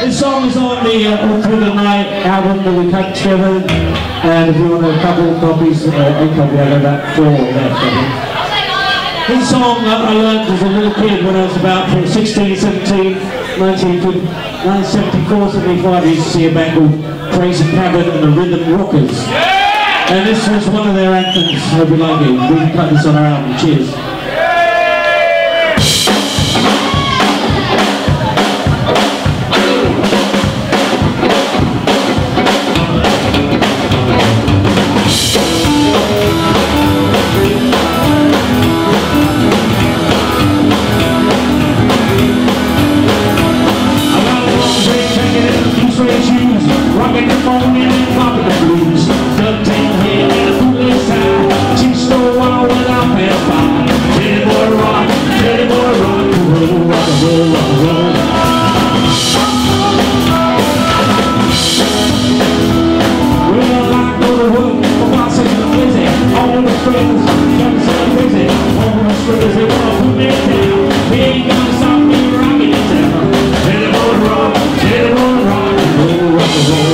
This song is on the All Through the Night album that we cut together, and if you want a couple of copies, a copy, I got about 4 left, I think. This song I learned as a little kid when I was about 16, 17, 1974, 75. I used to see a band called Crazy Cabin and the Rhythm Rockers. And this was one of their anthems. Hope you like it. We can cut this on our album. Cheers. Rockin' the morning and poppin' the blues. Ducktail head and a foolish tie. She stole wild when I passed by. Teddy boy rock and roll, rock and roll, rock and roll. Well, I go to work, my boss is busy. All the friends, young so crazy. All the friends, they wanna put me down. They ain't gonna stop me rockin' it down. Teddy boy rock and roll, rock and roll, rock and roll.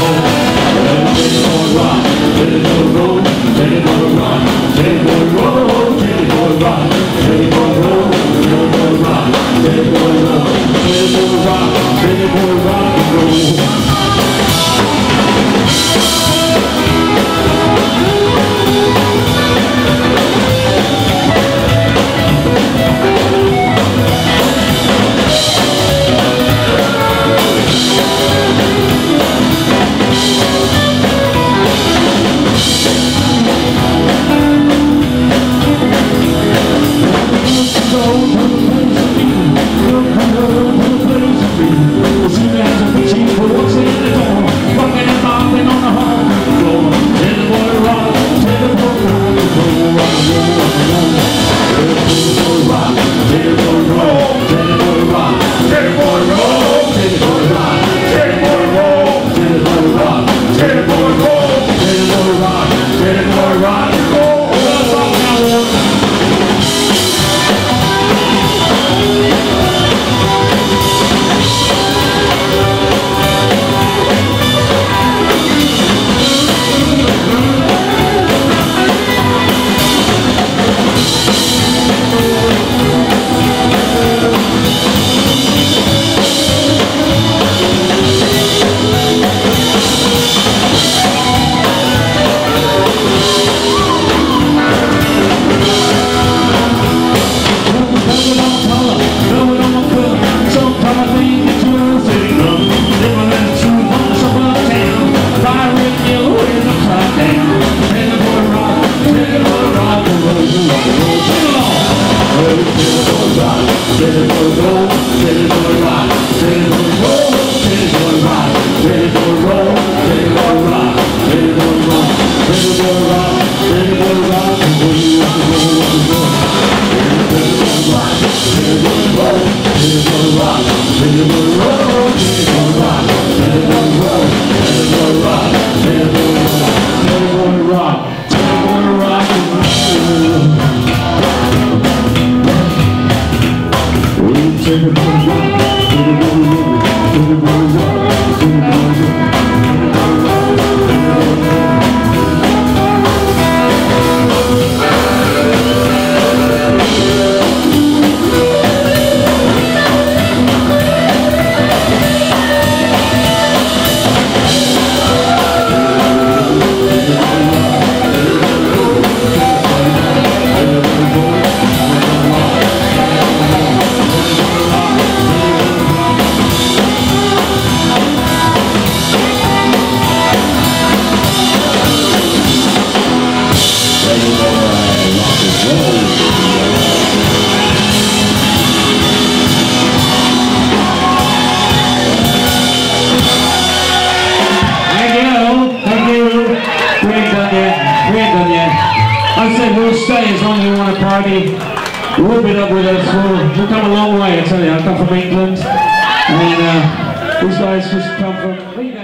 I said we'll stay as long as we want to party. We'll be up with us. We've come a long way, I tell you. I come from England, and these guys just come from